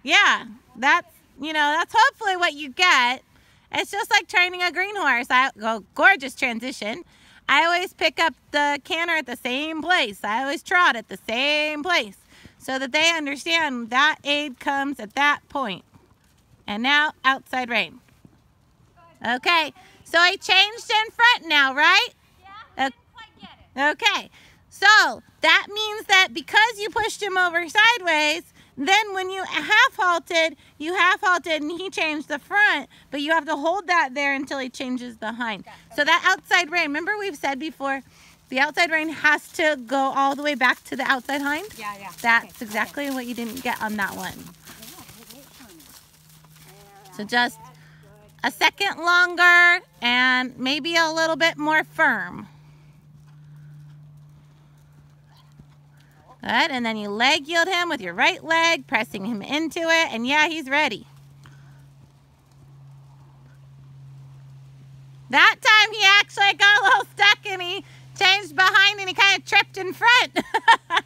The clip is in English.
Yeah, that's hopefully what you get. It's just like training a green horse. Gorgeous transition. I always pick up the canter at the same place. I always trot at the same place so that they understand that aid comes at that point. And now, outside rein. Okay, so I changed in front now, right? Yeah, I didn't quite get it. Okay, so that means that because you pushed him over sideways, then when you half halted and he changed the front, but you have to hold that there until he changes the hind. So that outside rein, remember we've said before, the outside rein has to go all the way back to the outside hind? Yeah. That's exactly what you didn't get on that one. So just a second longer and maybe a little bit more firm. Good, and then you leg yield him with your right leg, pressing him into it, and yeah, he's ready. That time he actually got a little stuck and he changed behind and he kind of tripped in front.